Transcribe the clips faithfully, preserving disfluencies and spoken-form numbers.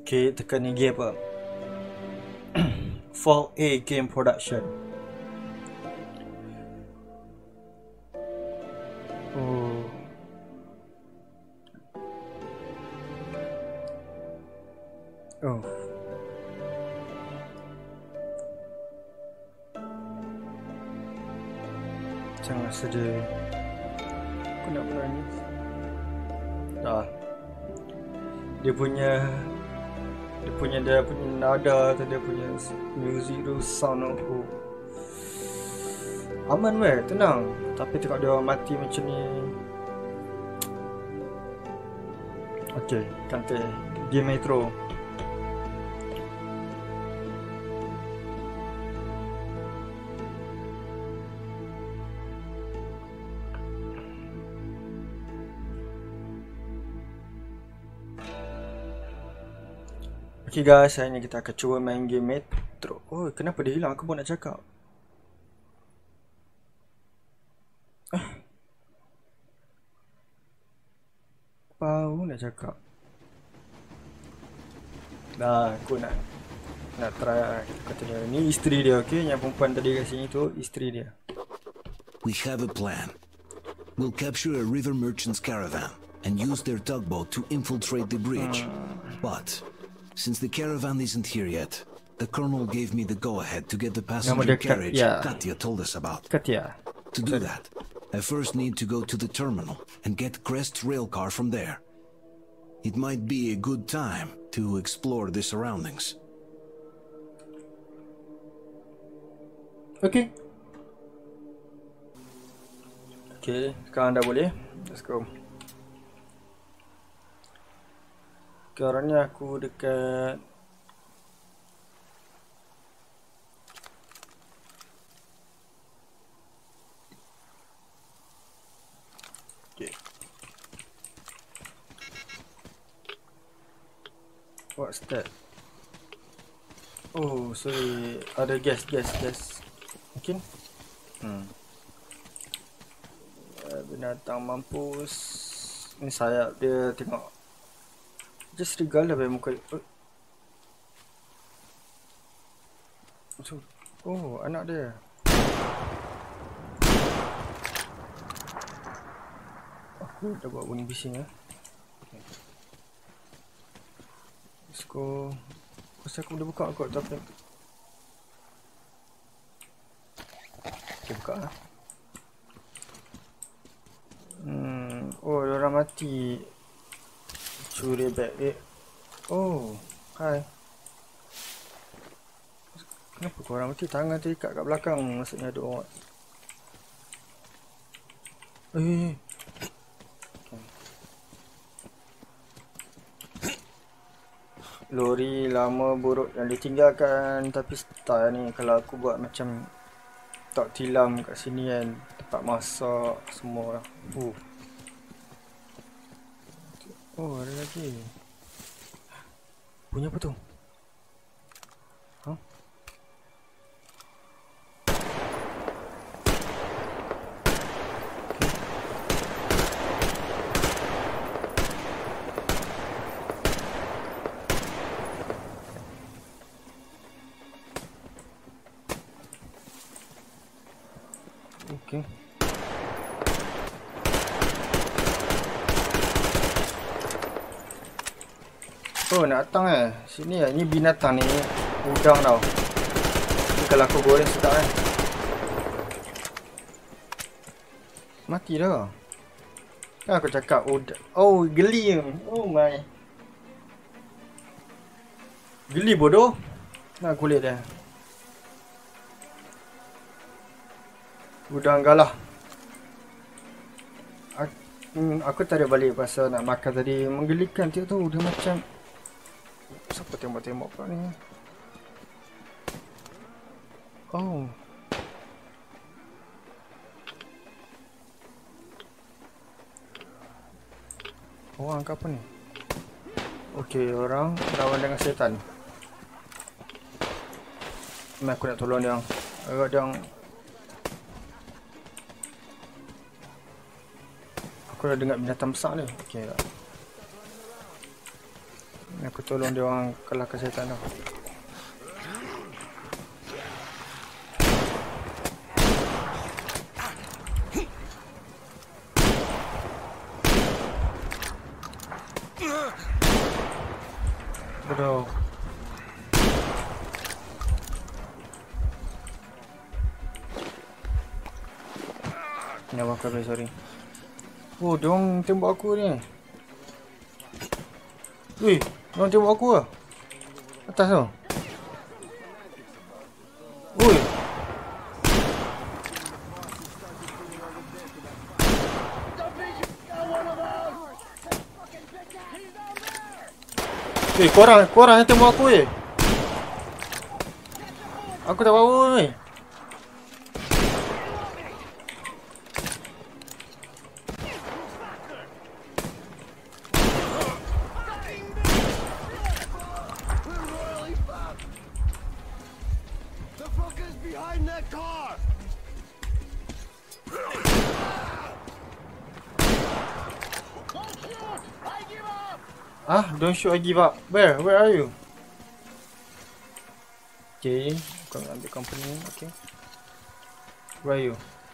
Okay, tekan ni game apa? Fall A Game Production. Oh. Oh. Jangan sedih. Aku nak menangis. Dah. Dia punya Dia punya Dia punya nada atau dia punya music tu sound tu aman weh, tenang. Tapi tengok dia orang mati macam ni. Okay, kante game Metro. Okay guys, hari ni kita akan cuba main game Metro. Oh, kenapa dia hilang? Aku pun nak cakap. Eh. Baru nak cakap. Dah, aku nak nak try kata dia. Ni isteri dia, okey? Yang perempuan tadi kat sini tu isteri dia. We have a plan. We'll capture a river merchant's caravan and use their tugboat to infiltrate the bridge. Hmm. But since the caravan isn't here yet, the colonel gave me the go-ahead to get the passenger carriage yeah. Katya told us about. Katya. To do that, I first need to go to the terminal and get Crest's railcar from there. It might be a good time to explore the surroundings. Okay. Okay, sekarang dah boleh. Let's go. Sekarang ni aku dekat okay. What's that? Oh, sorry. Ada gas, gas, gas. Mungkin? Hmm. Binatang mampus. Ni sayap dia, tengok. Just serigala pada muka. Oh, anak dia. Aku dah buat bunyi bising lah. Let's go. Rasa aku dah buka kot tapi. Okay, buka lah. Hmm. Oh, orang mati. Curi beg dia. Oh, hai. Kenapa korang mati? Tangan terikat kat belakang. Maksudnya ada orang. Eh. Okay. Lori lama buruk yang ditinggalkan. Tapi style ni kalau aku buat macam tak tilam kat sini kan. Tempat masak semua. Uh. Oh, ada lagi. Punya apa tu? Huh? Okay. Okay. Oh, nak datang eh. Sini eh. Ni binatang ni. Udang tau. Ni kalau aku goreng sedap eh. Mati dah. Kan aku cakap udang. Oh, geli. Oh my. Geli bodoh. Nah, kulit dia. Udang galah. Aku, hmm, aku tak ada balik pasal nak makan tadi. Menggelikan tengok tu. Dia macam... Siapa tembak-tembak pula ni? Oh. Orang ke apa ni? Okey, orang lawan dengan setan. Ni aku nak tolong dia. Agak dia. Aku dah dengar binatang besar ni. Okey. Aku tolong dia orang kalahkan syaitan tau. Bodoh. Nyawa aku habis, sorry. Oh, dia orang tembak aku ni. Weh, dia orang tembak aku lah. Atas tu. Oi. Eh, korang, korang yang tembak aku eh. Aku tak tahu ni. Ah, don't shoot, I give up. Where? Where are you? Okay, aku ambil company. Okay. Where are you?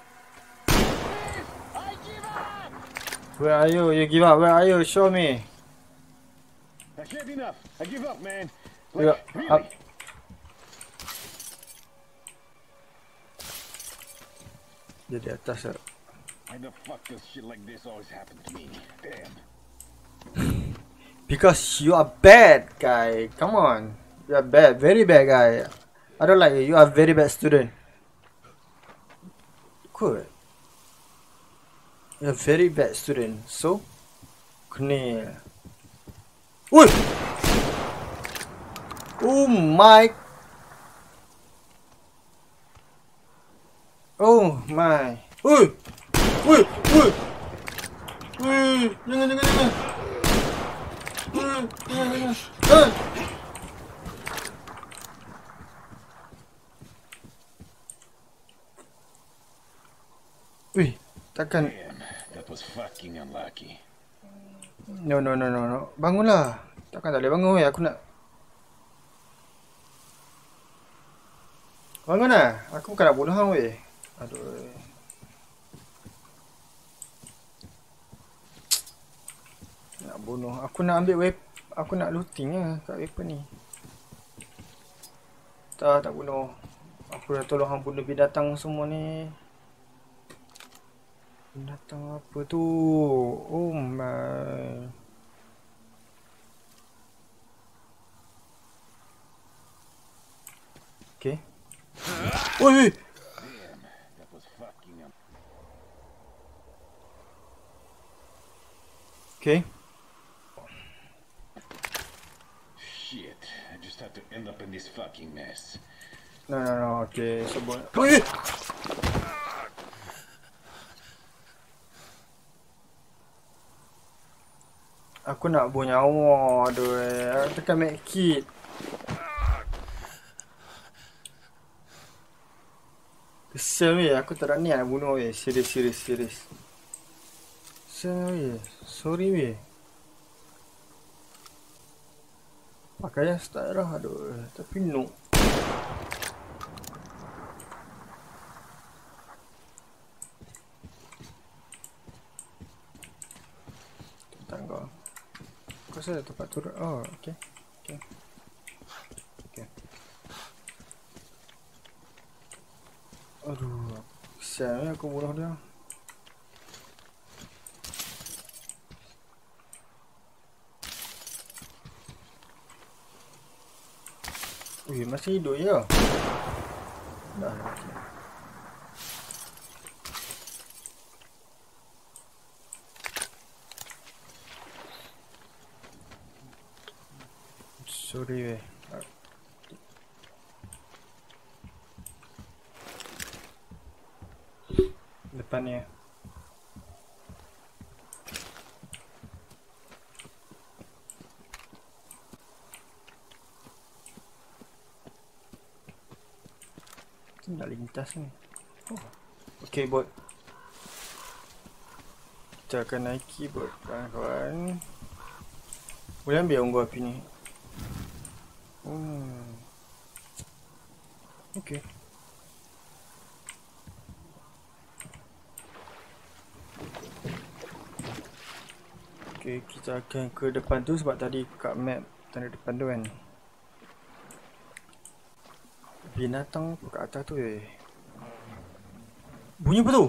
Where are you? You give up. Where are you? Show me. I can't enough. I give up, man. Yeah, Like, up. really? Dia di atas lah. Why the fuck does shit like this always happen to me? Damn. Because you are bad, guy. Come on. You are bad. Very bad, guy. I don't like you. You are a very bad student. Good. You are a very bad student. So? Kena. Oi! Oh my. Oh my. Oi! Oi! Oi! Oi! Jangan, jangan, jangan. Uh. Wih, takkan. Damn, that was fucking unlucky. No, no, no, no, no. Bangunlah. Takkan tak boleh bangun weh. Aku nak. Bangun lah. Aku bukan nak bunuh hang weh. Aduh. Nak bunuh. Aku nak ambil weapon. Aku nak looting lah kat weapon ni. Tak, tak bunuh. Aku dah tolong hang bunuh binatang semua ni. Binatang apa tu? Oh my. Okay. Oi! Damn, that was fucking un- Okay. Shit, I just had to end up in this fucking mess. No, no, no. Okay, sebut. Oi! Aku nak bunuh nyawa. Aduh, tekan make kit. Kesel weh, aku tak ada niat nak bunuh weh. Serius, serius, serius. Kesel weh. Sorry weh. Pakaian start dah. Aduh, tapi no. Tangga. Kau rasa tempat turun. Oh, okey. Okey. Okey. Aduh, kesian aku bunuh dia. Ui, masih hidup je. Dah mati. Sorry weh. Depan ni. Nak lintas ni. Oh. Okay bot. Kita akan naiki bot kawan-kawan. Boleh ambil unggu api ni. Hmm. Okay. Okay, kita akan ke depan tu sebab tadi kat map tanda depan tu kan. Binatang apa kat atas tu eh. Bunyi apa tu?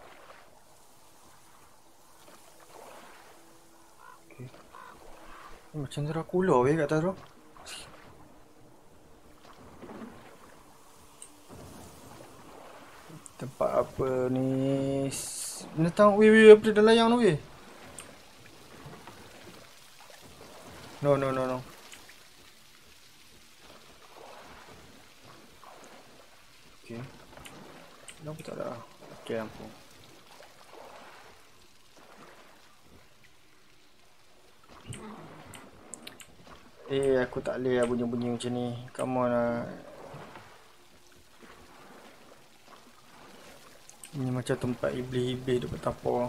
Okay. Macam Dracula weh kat atas tu. Tempat apa ni? Binatang, weh weh apa dia layang tu weh? No no no no. Okay. Kenapa tak ada? Okay, lampu. Eh, aku tak boleh lah bunyi-bunyi macam ni. Come on lah. Ini macam tempat iblis-iblis duk bertapa.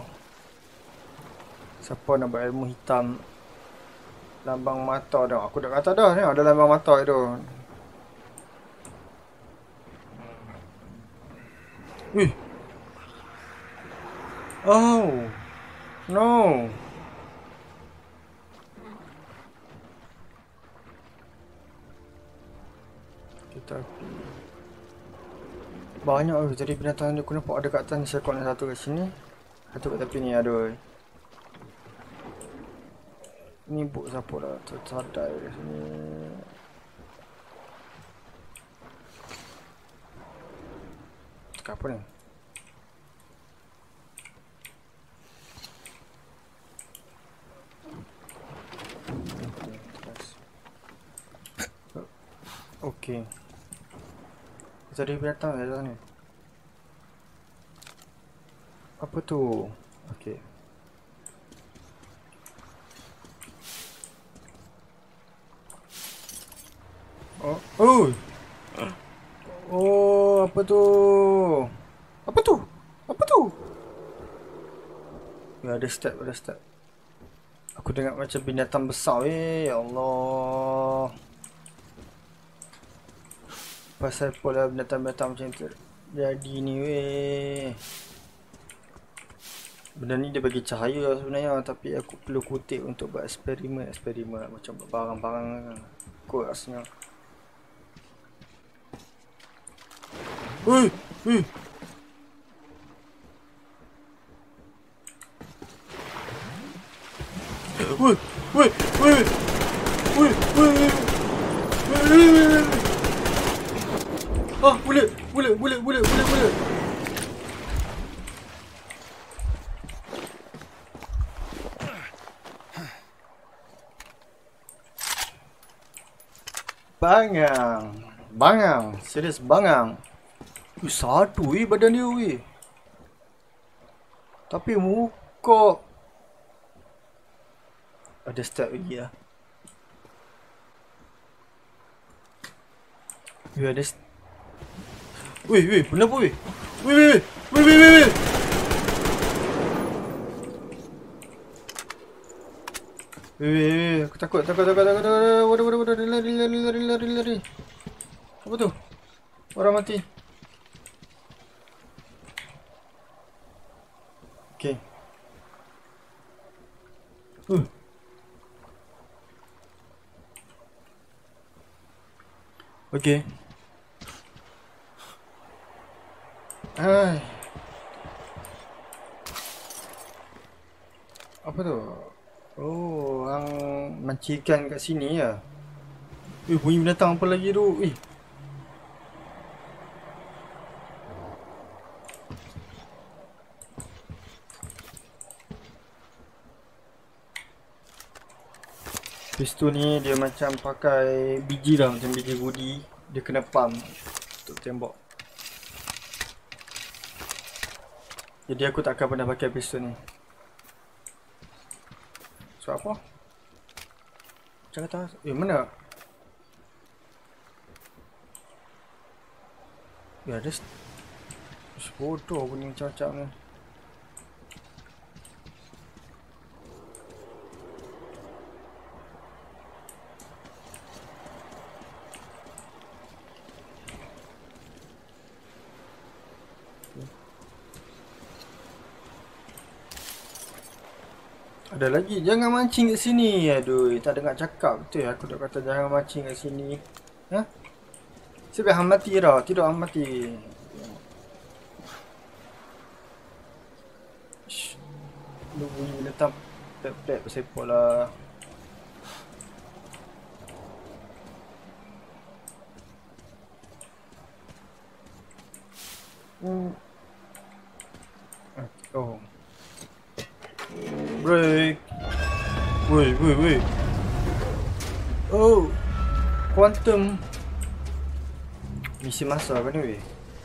Siapa nak buat ilmu hitam? Lambang mata dah. Aku dah kata dah ni ada lambang mata tu. Wih. Oh. No. Kita banyak oh, jadi binatang ni aku nampak ada kat atas ni. Saya kuat satu kat sini. Satu kat tepi ni aduh. Ni buk siapa dah tersadai kat sini. Tekan apa ni? Okey. Jadi binatang kat sana. Apa tu? Okey. Oh, oh. Oh, apa tu? Apa tu? Apa tu? Ya, ada step, ada step. Aku dengar macam binatang besar eh. Ya Allah. Pasal pola binatang-binatang macam tu jadi ni weh. Benda ni dia bagi cahaya sebenarnya, tapi aku perlu kutip untuk buat eksperimen eksperimen macam barang-barang kot rasanya. Ui, ui. Ui, ui, ui. Ui, ui, ui. Ah, bulat, bulat, bulat, bulat, bulat, bulat. Bangang. Bangang. Serius bangang. Ui, satu weh badan dia weh. Tapi muka. Ada step lagi lah. Weh, ada step. Weh, weh, kenapa weh? Weh, weh, weh. Weh, weh, weh, weh. Weh, weh, weh. Aku takut, takut, takut, takut, takut. Waduh, waduh, waduh. Lari, lari, lari, lari, lari. Apa tu? Orang mati. Okay. Uh. Okay. Hai. Apa tu? Oh, orang mancikan kat sini ya. Eh, bunyi binatang apa lagi tu? Eh. Pistol ni dia macam pakai biji lah, macam biji gudi. Dia kena pump untuk tembak. Jadi aku tak akan pernah pakai pistol ni. So apa? Macam kata, eh mana? Ya ada bodoh bunyi macam-macam ni. Ada lagi. Jangan mancing kat sini. Aduh, tak dengar cakap betul. Aku dah kata jangan mancing kat sini. Ha? Sebab hang mati dah. Tidak hang mati. Shh. Lu bunyi letak plek-plek bersepok lah. Hmm. Oh. Break. Woi, woi, woi. Oh. Quantum. Misi masa apa ni weh?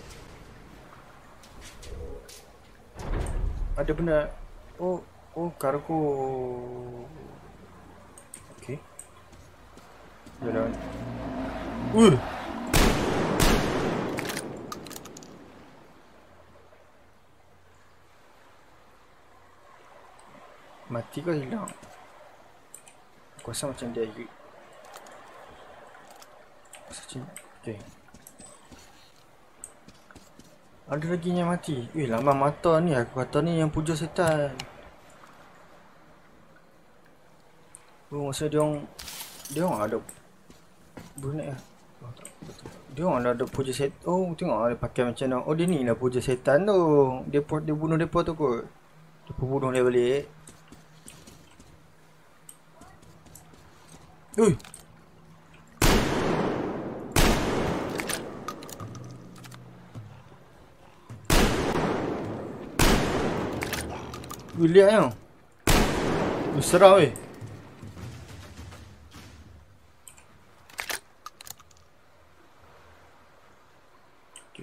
Ada benda. Oh, oh kargo. Okey. Jalan. Uh. Mati ke hilang? Aku rasa macam dia Aku rasa macam okay. Ada lagi yang mati. Eh, lambang mata ni. Aku kata ni yang puja setan. Oh, masa dia orang Dia orang ada Brunei lah. Oh, tak, betul. Dia orang ada puja setan. Oh, tengok dia pakai macam mana. Oh, dia ni lah puja setan tu. Dia, dia bunuh mereka tu kot. Dia bunuh dia balik. Ui. Ui, lihat yang. Ui, serang weh. Okay.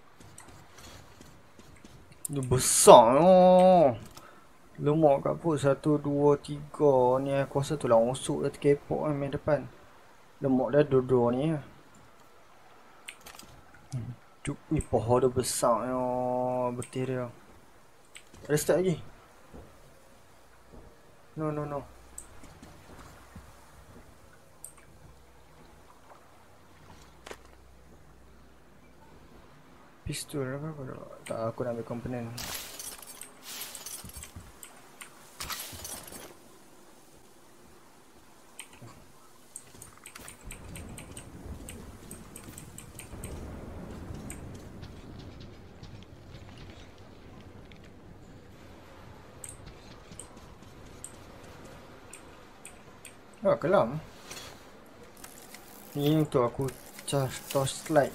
Dia besar oh. Lemak kat pun satu, dua, tiga ni aku rasa tu lah osok dah terkepok kan main depan. Lemak dah dua-dua ni lah. Cuk, ni pohon dia besar ya. Betul dia. Ada start lagi? No, no, no. Pistol apa apa tak, aku nak ambil komponen. Oh, kelam. Ni untuk aku charge torchlight.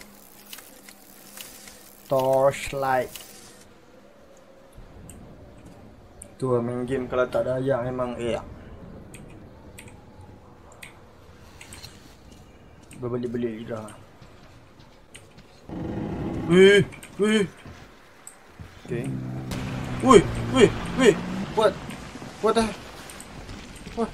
Torchlight. Tu main game kalau tak ada ayam memang eh. Berbeli-beli lidah. Weh, weh. Okay. Weh, weh, weh. What? What the? What?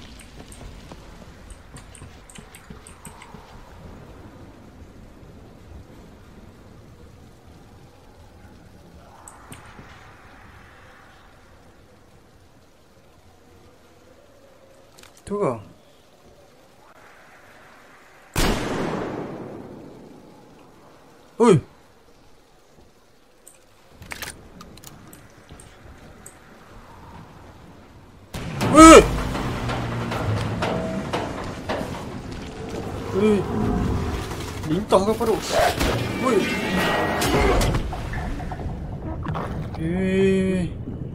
Tu ke? Oi. Oi. Oi. Lintang ke perut? Oi. Eh.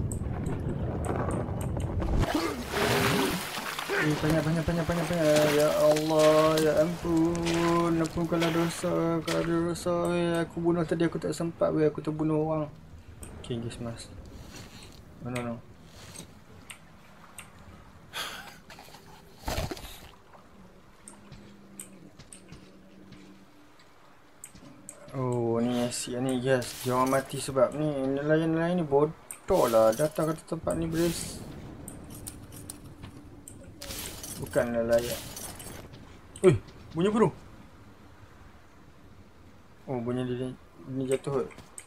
Eh, banyak, banyak, banyak, banyak, banyak. Ya Allah, ya ampun. Ampunkanlah dosa. Kalau ada dosa, eh, aku bunuh tadi, aku tak sempat. Weh, aku terbunuh orang. Okay, guys, mas. No, no, no. Oh, ni asyik ni, guys. Jangan mati sebab ni. Nelayan-nelayan ni bodoh lah. Datang ke tempat ni, beres. Bukanlah layak. Eh, bunyi burung. Oh, bunyi dia ni jatuh.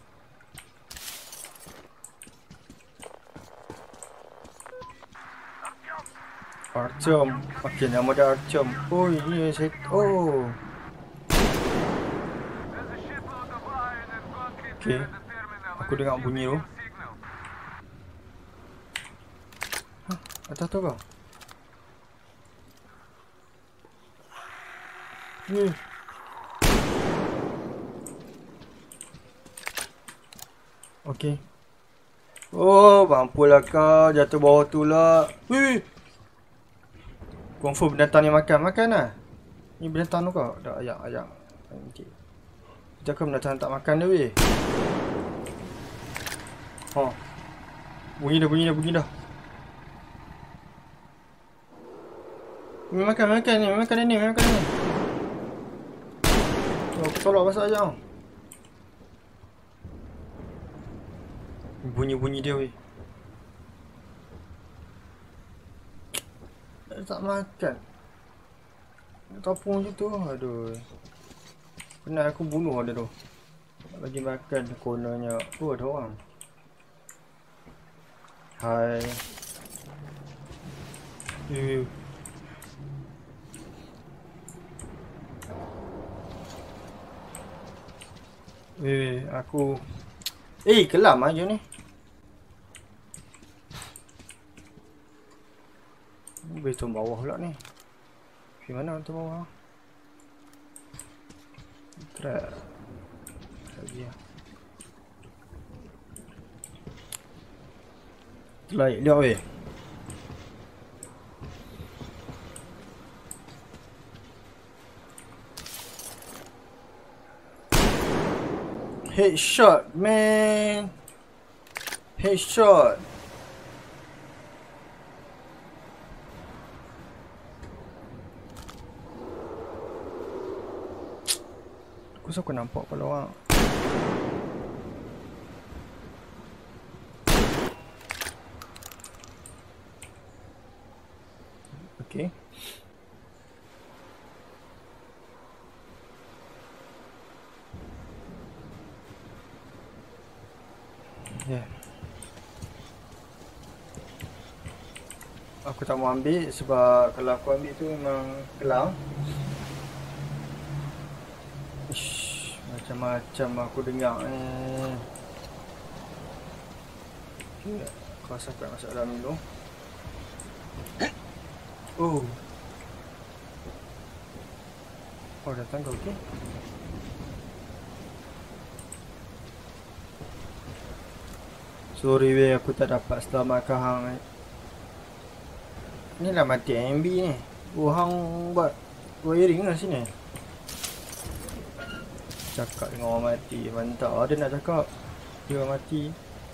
Artyom. Okey, nama dia Artyom. Oh, ini saya oh. Okey. Aku dengar bunyi tu. Huh? Atas tu kau. Ni. Okey. Oh, mampulah kau jatuh bawah tu lah. Wih. Confirm binatang ni makan. Makan lah. Ni binatang tu kau. Dah ayak, ayak. Okay. Kita kan binatang tak makan dia weh. Oh. Bunyi dah, bunyi dah, bunyi dah. Makan, makan ni, makan ni, makan ni. Oh, aku tolak pasal ayak. Bunyi-bunyi dia weh. Tak makan. Tapung je tu. Aduh. Penat aku bunuh dia tu. Bagi makan kononnya. Oh, ada orang. Hai. Eh. Eh, aku. Eh, kelam aja ni. Boleh turun bawah pula ni. Di mana turun bawah? Trap. Lagi lah. Laik dia weh. Headshot, man. Headshot. Aku rasa aku nampak kepala orang. Okay. Yeah. Aku tak mau ambil sebab kalau aku ambil tu memang kelam. Ish, macam-macam aku dengar ni. Okay. Aku rasa aku nak masuk dalam dulu. Oh. Oh, datang kau, okey? Sorry weh, aku tak dapat selamatkan hang. Ni lah mati M B ni. Oh, hang buat wiring lah sini. Cakap dengan orang mati. Mantap lah dia nak cakap. Dia orang mati.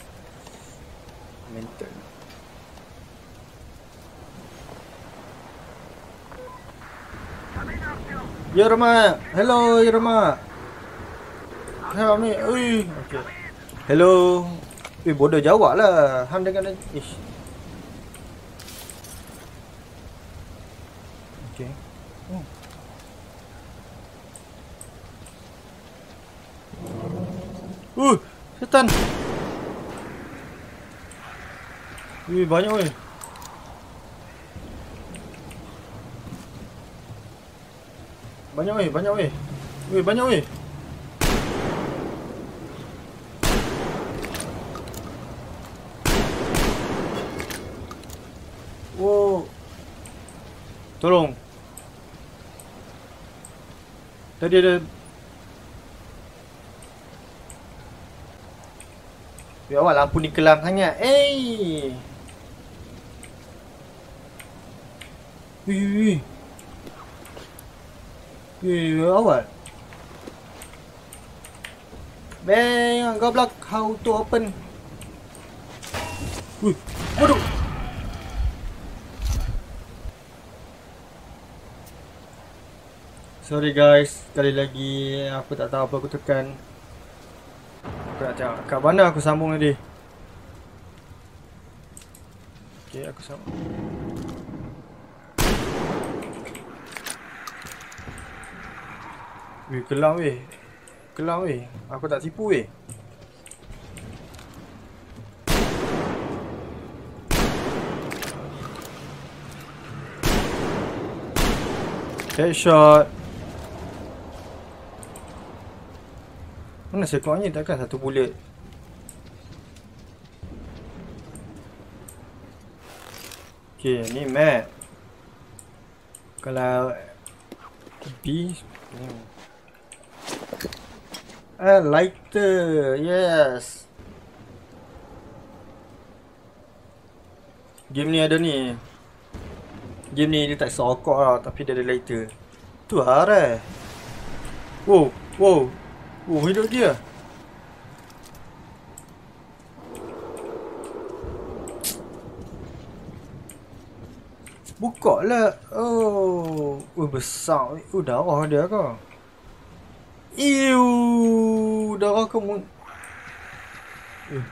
Mental. Ya Rama. Hello ya Rama. Hello ni. Ui. Okay. Hello. Eh, bodoh jawab lah. Ham dengan ish. Okay. Oh. Uh, setan. Wih, banyak weh. Banyak weh, banyak weh. Wih, banyak weh. Wow. Tolong. Tadi ada. Ya awak lampu ni kelam sangat. Eh. Wih, wih. Wih, awak. Bang, kau block how to open. Wih, waduh. Sorry guys, sekali lagi aku tak tahu apa aku tekan. Aku nak tengok kat mana aku sambung tadi. Okay, aku sambung. Weh, kelam weh. Kelam weh. Aku tak tipu weh. Headshot. Mana sekurangnya takkan satu bullet. Okay, ni map. Kalau B ni. Ah, lighter. Yes. Game ni ada ni. Game ni dia tak sokok lah, tapi dia ada lighter. Tu arah. Wow, wow. Oh, hidup dia. Buka lah. Oh, oh besar. Oh, darah dia ke? Ew, darah kamu. Eh.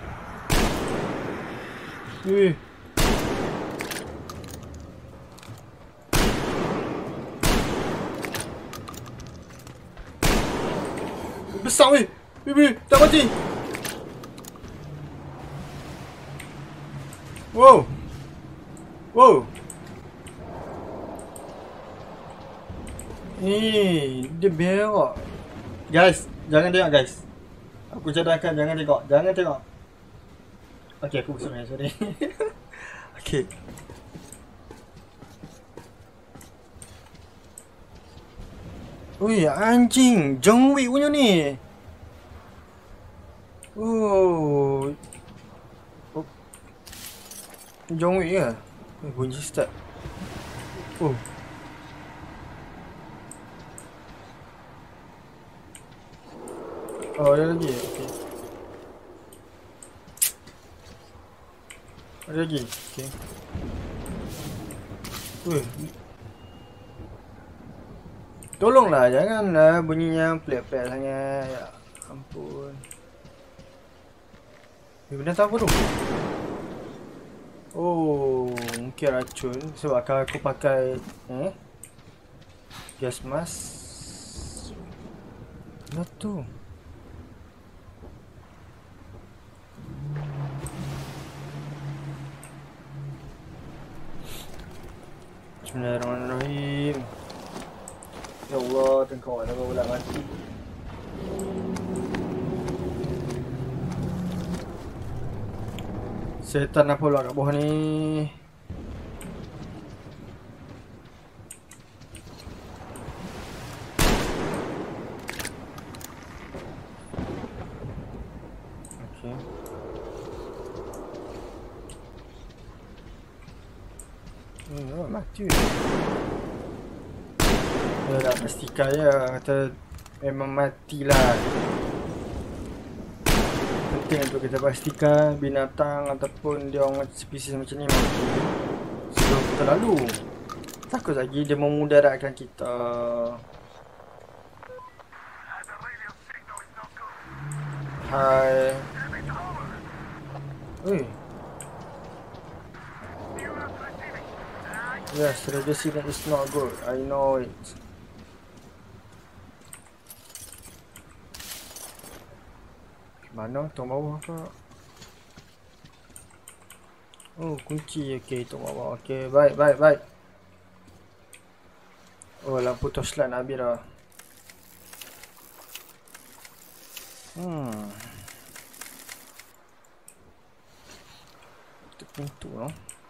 Eh. Besar weh. Bibi, tak mati. Wow. Wow. Ni, dia berak. Guys, jangan tengok guys. Aku cadangkan jangan tengok. Jangan tengok. Okay, aku busuk ni, sorry. Okay. Ui, anjing. John Wick punya ni. Oh. Oh. John Wick ke? Eh, bunyi start. Oh. Oh, ada lagi? Okay. Ada lagi? Okay. Ui. Tolonglah, janganlah bunyinya pelik-pelik sangat. Ya ampun. Ini benda tak apa tu? Oh, mungkin racun. Sebab kalau aku pakai eh gas mask. Apa tu? Bismillahirrahmanirrahim. Ya Allah, tengkau ada pula mati. Setan apa pula kat bawah ni? Okay. Hmm, mati. Dia dah pastikan je, kata memang matilah. Penting untuk kita pastikan binatang ataupun dia orang spesies macam ni mati sebelum kita lalu. Takut lagi dia memudaratkan kita. Hai. Ui. Yes, radio signal is not good. I know it. Mana? Tong bawah ke? Oh, kunci. Okey, tong bawah. Okey, baik, baik, baik. Oh, lampu torchlight nak habis dah. Hmm. Tutup pintu lah.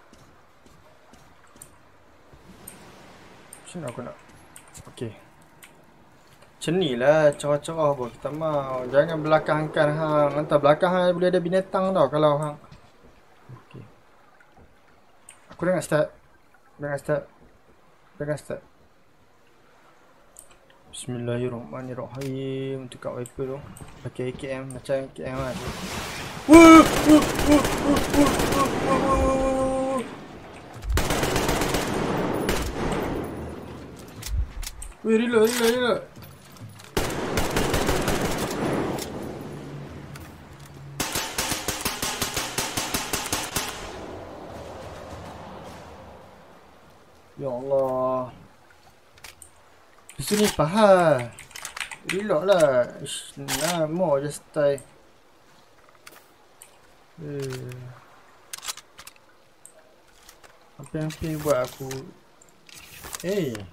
Macam mana aku nak? Okey. Macam ni lah cerah-cerah pun kita mau. Jangan belakangkan hang. Entah belakang hang boleh ada binatang tau kalau hang. Okey. Aku dengar start. Dengar start. Dengar start. Bismillahirrahmanirrahim. Untuk kat wiper tu. Pakai A K M macam A K M lah. Wuh, wuh, wuh, wuh, wuh, wuh, wuh. Weh, reload, reload, reload. Ya Allah. Di sini pahal. Reload lah. Ish, nah, more just die. Eh. Apa yang pin buat aku? Eh. Hey.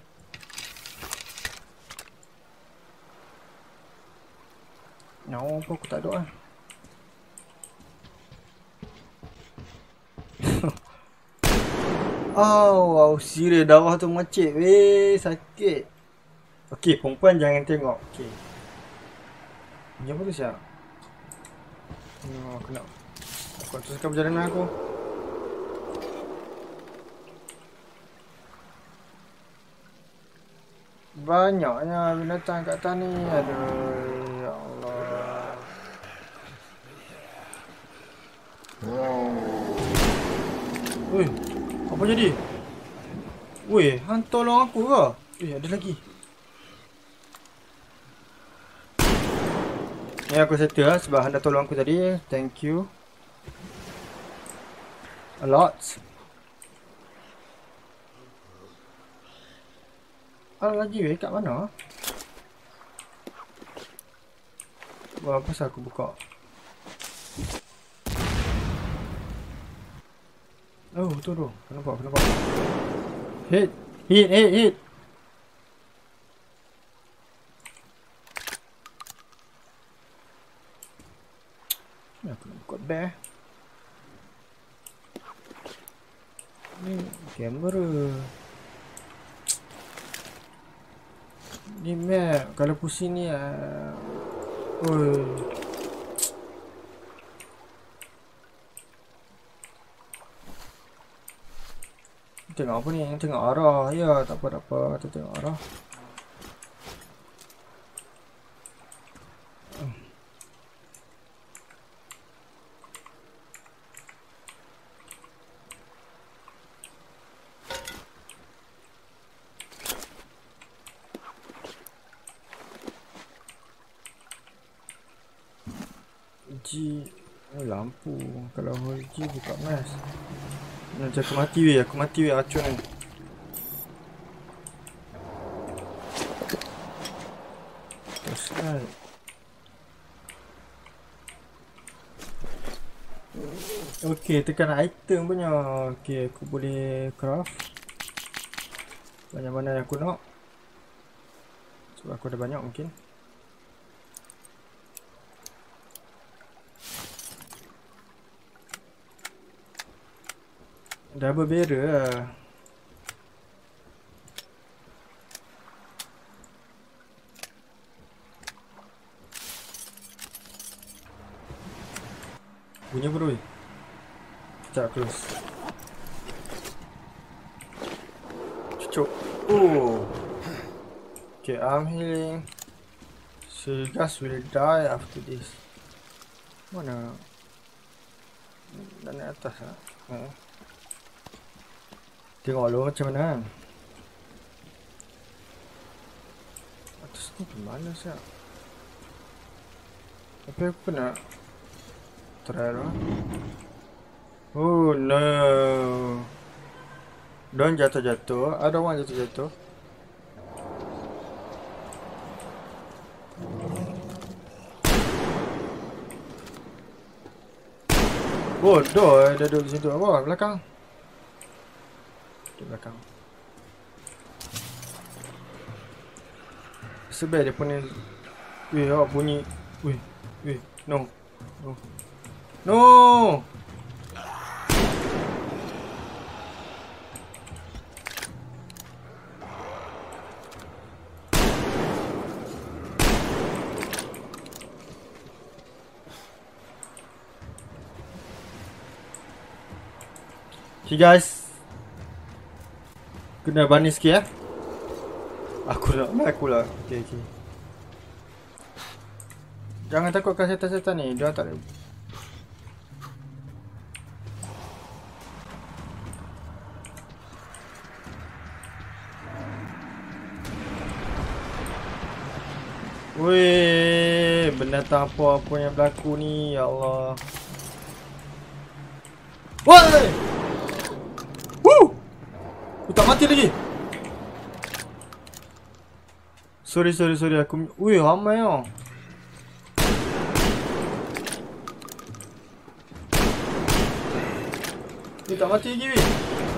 No, apa aku tak ada lah. Oh, wow, serius darah tu macik. Weh, sakit. Okey, perempuan jangan tengok. Okey. Ni apa tu siap? Oh, aku nak aku nak teruskan perjalanan aku. Banyaknya binatang kat atas ni. Aduh, ya Allah. Weh, apa jadi? Weh, hang tolong aku ke? Eh, ada lagi. Ni aku settle lah sebab anda tolong aku tadi. Thank you. A lot. Ada lagi weh, kat mana? Wah, apa pasal aku buka? Oh, tu tu. Kenapa? Kenapa? Hit. Hit, hit, hit. Ni aku nak buka bear. Ni kamera. Ni map. Kalau pusing ni ah. Oi. Tengok apa ni? Tengok arah. Ya, tak apa, tak apa. Kita tengok arah. G. Oh, lampu. Kalau G buka mas. Nanti aku mati weh. Aku mati weh racun ni. Teruskan. Okey, tekan item punya. Okey, aku boleh craft banyak mana yang aku nak. Sebab aku ada banyak mungkin. Double barrel lah. Bunyi apa tu? Sekejap close. Cucuk. Oh. Okay, arm healing. Segas will die after this. Mana? Dan naik atas lah. Ha. Tengok dulu macam mana kan. Atas ni ke mana siap? Tapi aku nak try lah. Oh no. Don't jatuh-jatuh. I don't want jatuh-jatuh. Bodoh, dia duduk di situ. Apa? Belakang. Di belakang. Sebab dia punya. Weh, awak bunyi. Weh, weh. No. No. No. Okay guys, kena bunny sikit eh. Aku nak aku lah. Okay, okay. Jangan takutkan setan-setan ni. Dia tak ada. Weh, binatang apa-apa yang berlaku ni, ya Allah. Woi! Woo! Aku tak mati lagi. Sorry, sorry, sorry. Aku... Wih, ramai tau. Dia tak mati lagi, weh.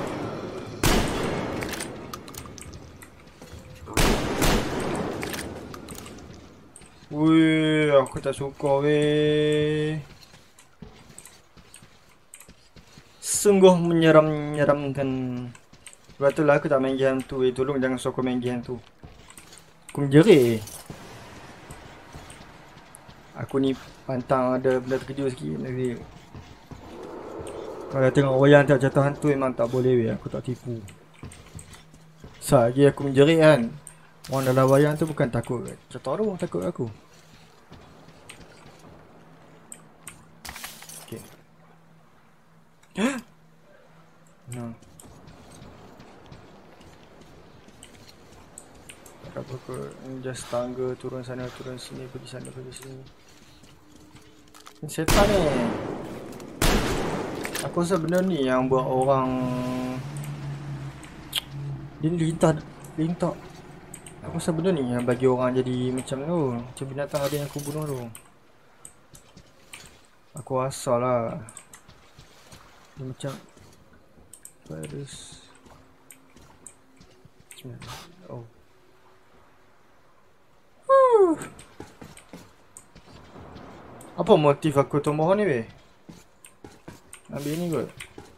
Wih, aku tak suka, weh. Sungguh menyeram-nyeramkan. Sebab tu lah aku tak main game tu. Eh, tolong jangan suruh aku main game tu. Aku menjerit. Aku ni pantang ada benda terkejut sikit nanti. Kalau tengok wayang tak jatuh hantu memang tak boleh weh. Aku tak tipu. Lagi aku menjerit kan. Orang dalam wayang tu bukan takut. Jatuh orang takut aku. Okay. No. Tak apa kot. Just tangga turun sana turun sini. Pergi sana pergi sini. Ni setan ni. Aku rasa benda ni yang buat orang dia lintah lintah. Aku rasa benda ni yang bagi orang jadi macam tu. Macam binatang ada yang aku bunuh tu. Aku rasa lah. Dia macam virus. Macam mana? Oh. Huh. Apa motif aku tumbuh ni weh? Ambil ni kot.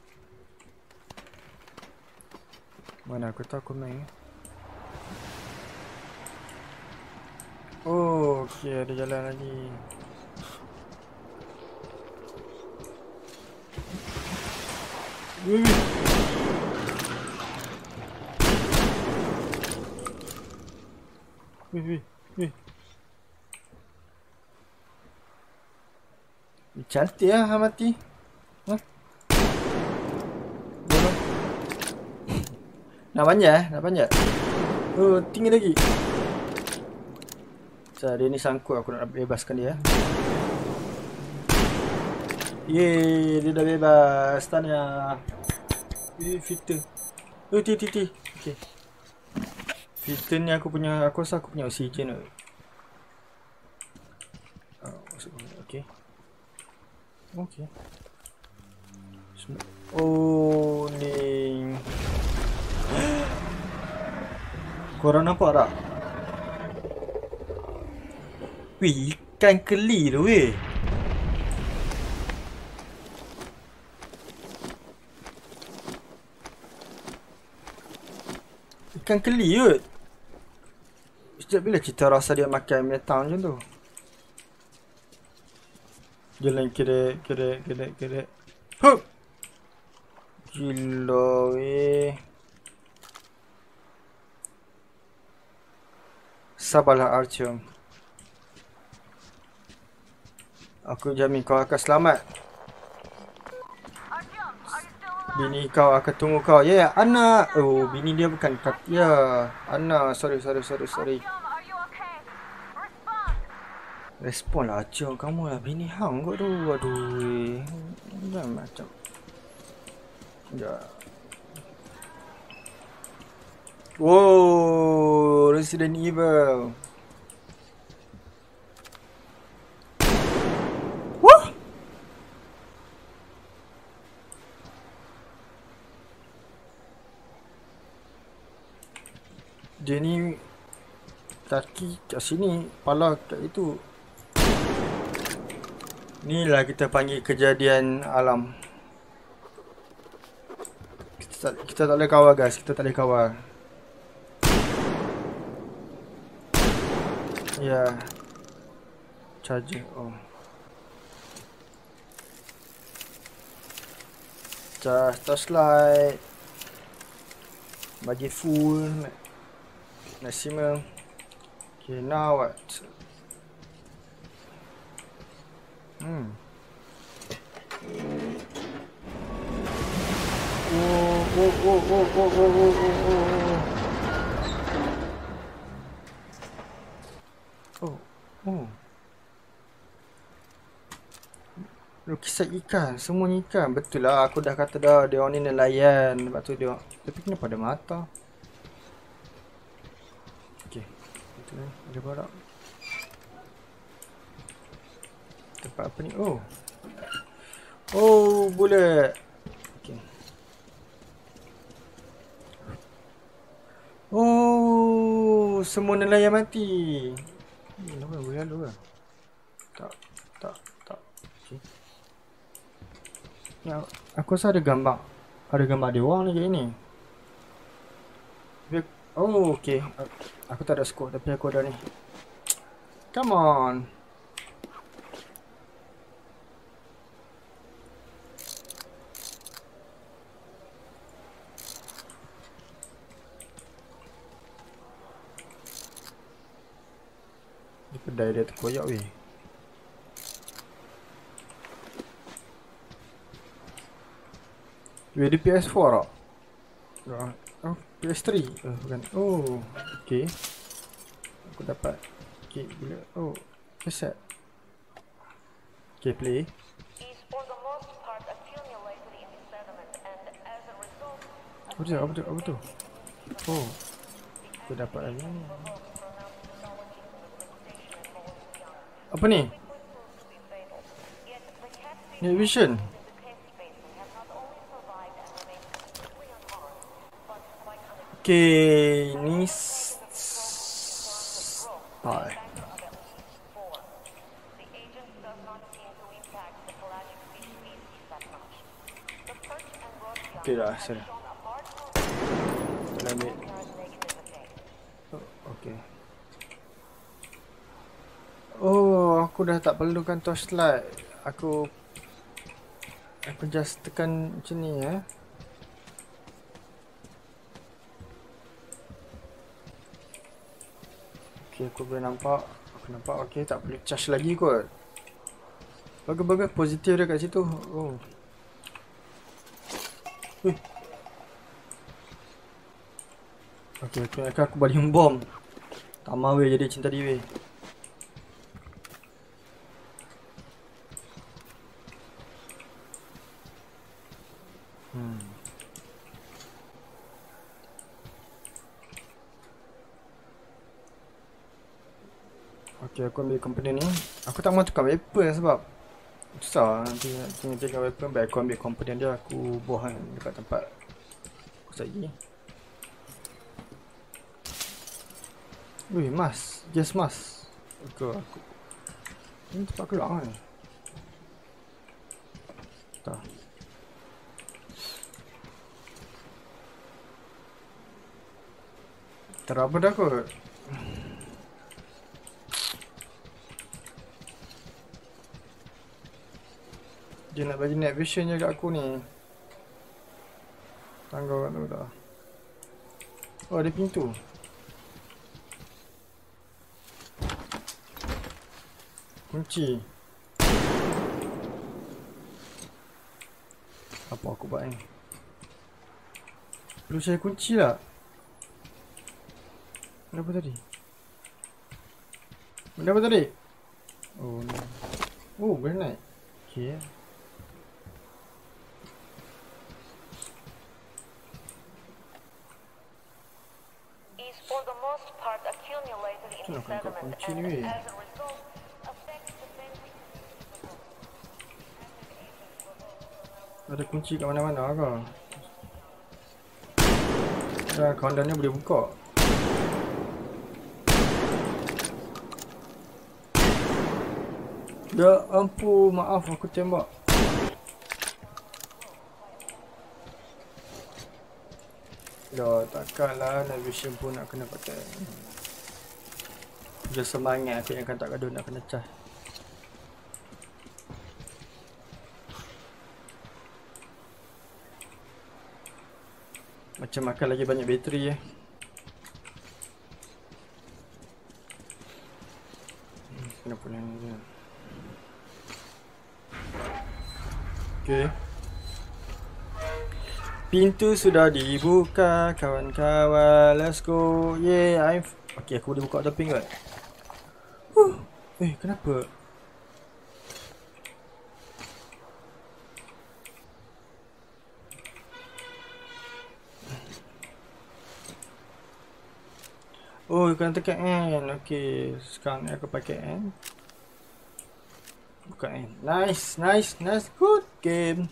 Mana aku tahu aku main. Oh, okey ada jalan lagi. Wih. Wih, wih, wih. Cantik lah mati. Hah? Nak panjat eh? Nak panjat? Oh, tinggi lagi. So, dia ni sangkut aku nak bebaskan dia. Yeay, dia dah bebas. Tahniah. Eh, filter. Oh, ti, ti, ti. Okay. Filter ni aku punya, aku rasa aku punya oksigen. Oh, okay. Okay. Oh, ni. Korang nampak tak? Wih, ikan keli tu weh. Ikan keli kot. Sejak bila kita rasa dia makan binatang macam tu? Jalan kira kira kira kira. Huh. Gila weh. Sabarlah Artyom. Aku jamin kau akan selamat. Bini kau akan tunggu kau. Ya, yeah, anak. Oh, bini dia bukan kat. Ya, yeah. Anak. Sorry, sorry, sorry, sorry. Respon lah Artyom. Kamu lah bini hang kot tu. Aduh. Jangan macam. Sekejap. Wow, Resident Evil. Wah. Dia ni kaki kat sini, kepala kat itu. Inilah kita panggil kejadian alam. Kita tak, kita tak boleh kawal guys, kita tak boleh kawal. Ya. Yeah. Charger. Oh. Charge torchlight. Bagi full. Maximum. Okay, now what? Hmm. Oh, oh, oh, oh, oh, oh, oh, oh, oh. Oh, oh. Lukisan ikan, semuanya ikan. Betul lah, aku dah kata dah dia orang ni nelayan. Sebab tu dia. Tapi kenapa ada mata? Okey. Betul lah, ada barak. Tempat apa ni? Oh. Oh, bulat. Okey. Oh, semua nelayan mati. Ni apa boleh lalu ke? Tak, tak, tak. Okey. Ya, aku rasa ada gambar. Ada gambar dia orang ni kat ni. Oh, okay. Aku tak ada scope tapi aku ada ni. Come on. Ni kedai dia terkoyak weh. Weh, di P S four tak? Oh, P S three. Oh, bukan. Oh, okay. Aku dapat. Okay, bila. Oh, cassette. Okay, play. Apa tu? Apa tu? Apa tu? Oh, aku dapat lagi. Apa ni? Night vision. Okay, ni start. Okay dah, sudah. Kita ambil. Oh, okay. Oh, aku dah tak perlukan torchlight. Aku Aku just tekan macam ni ya. Okay, aku boleh nampak. Aku nampak, okay, tak boleh charge lagi kot. Bagus-bagus, positif dia kat situ. Oh. Ui. Okay, aku ingatkan aku balik bom. Tak mahu weh jadi cinta dia weh. Hmm. Okay, aku ambil komponen ni. Aku tak mahu tukar weapon sebab susah nanti nak jaga weapon. Baik aku ambil komponen dia, aku buang dekat tempat aku lagi. Wih, mas, gas mas. Aku aku. Ini tempat keluar kan? Tak. Terapa dah kot. Dia nak bagi night vision je kat aku ni. Tangga kat tu dah. Oh, ada pintu. Kunci. Apa aku buat ni? Perlu cari kunci tak? Benda apa tadi? Benda apa tadi? Oh, no. Oh, boleh naik. Okay. Tu nak angkat kunci ni weh. Ada kunci kat mana-mana ke? Dah, countdown ni boleh buka. Ya ampun, maaf aku tembak. Ya, takkanlah night vision pun nak kena pakai. Dia semangat aku yang akan tak gaduh nak kena cas. Macam makan lagi banyak bateri eh. Hmm, kenapa ni dia? Okay. Pintu sudah dibuka, kawan-kawan. Let's go. Yay, I'm... Okay, aku boleh buka doping kot. Huh. Eh, kenapa? Oh, kena tekan N. Okay, sekarang ni aku pakai N. Buka N. Nice, nice, nice. Good game.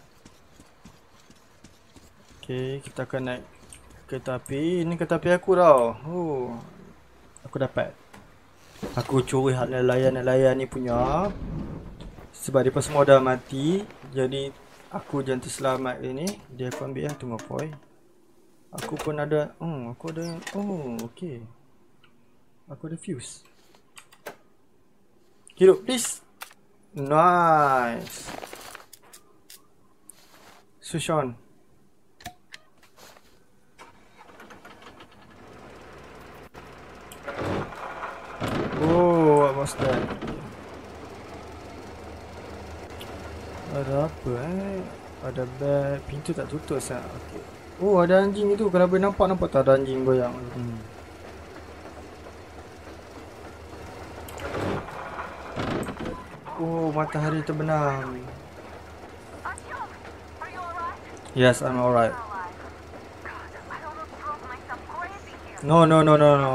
Okay, kita akan naik kereta api. Ini kereta api aku tau. Oh, aku dapat. Aku curi hak nelayan-nelayan ni punya. Sebab mereka semua dah mati. Jadi, aku jangan terselamat ini. Dia aku ambil lah, tunggu point. Aku pun ada. Oh, aku ada. Oh, okay. Aku ada fuse. Hidup, please. Nice. Switch on. Oh, what was that? Ada apa eh? Ada bed. Pintu tak tutup sah. Okay. Oh, ada anjing itu. Kalau boleh nampak, nampak tak ada anjing goyang. Hmm. Oh, matahari terbenam. Yes, I'm alright. No, no, no, no, no.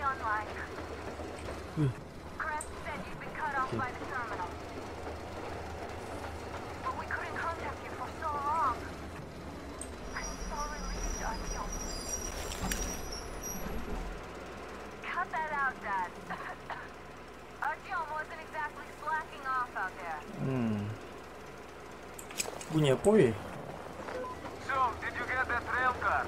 Hmm. Okay. Hmm. Bunyi apa weh? So, did you get that rail car?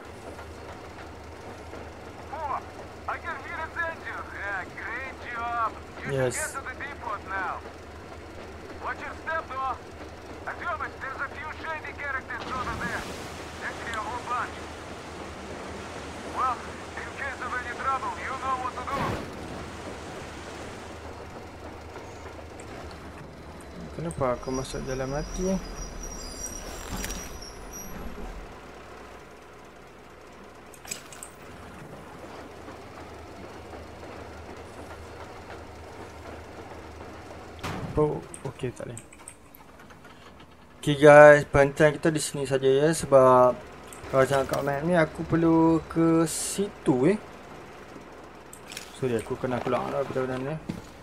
Oh, I can hear its engine. Yeah, great job. You Yes. should get to the depot now. Watch your step, though. Артёмыч, there's a few shady characters over there. Actually, a whole bunch. Well, in case of any trouble, you know what to do. Kenapa aku masuk dalam mati? Oh, okey tak boleh. Okay guys, perhentian kita di sini saja ya, sebab kalau jangan kat map ni aku perlu ke situ eh. Sorry, aku kena keluar lah betul-betul ni.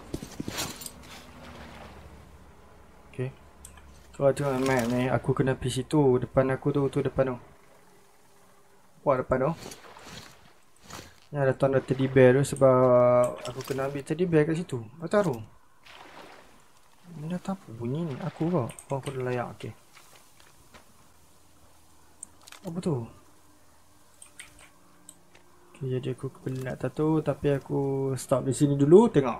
Okay. Kalau tengok map ni, aku kena pergi situ. Depan aku tu, tu depan tu. Wah, depan tu. Ni ada tanda teddy bear tu sebab aku kena ambil teddy bear kat situ. Aku taruh. Ni dah tak apa bunyi ni? Aku kau? Oh, aku dah layak, okay. Apa tu? Okay, jadi aku penat tak tu, tapi aku stop di sini dulu, tengok.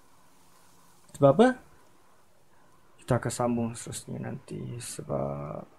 Sebab apa? Kita akan sambung seterusnya nanti sebab